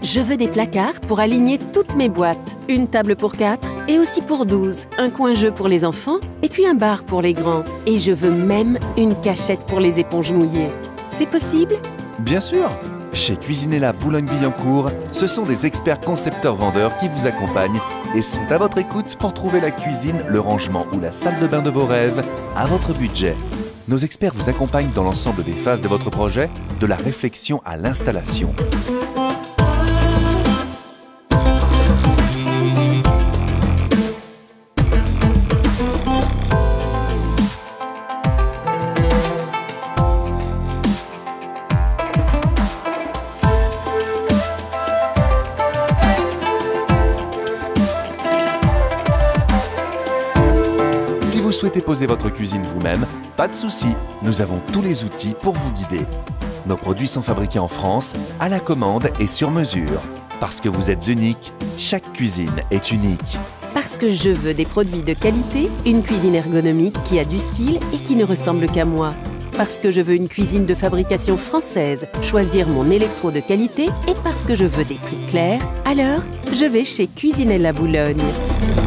Je veux des placards pour aligner toutes mes boîtes. Une table pour 4 et aussi pour 12. Un coin jeu pour les enfants et puis un bar pour les grands. Et je veux même une cachette pour les éponges mouillées. C'est possible? Bien sûr! Chez Cuisinella Boulogne-Billancourt, ce sont des experts concepteurs-vendeurs qui vous accompagnent et sont à votre écoute pour trouver la cuisine, le rangement ou la salle de bain de vos rêves à votre budget. Nos experts vous accompagnent dans l'ensemble des phases de votre projet, de la réflexion à l'installation. Si vous souhaitez poser votre cuisine vous-même, pas de souci, nous avons tous les outils pour vous guider. Nos produits sont fabriqués en France, à la commande et sur mesure. Parce que vous êtes unique, chaque cuisine est unique. Parce que je veux des produits de qualité, une cuisine ergonomique qui a du style et qui ne ressemble qu'à moi. Parce que je veux une cuisine de fabrication française, choisir mon électro de qualité et parce que je veux des prix clairs, alors je vais chez Cuisinella Boulogne.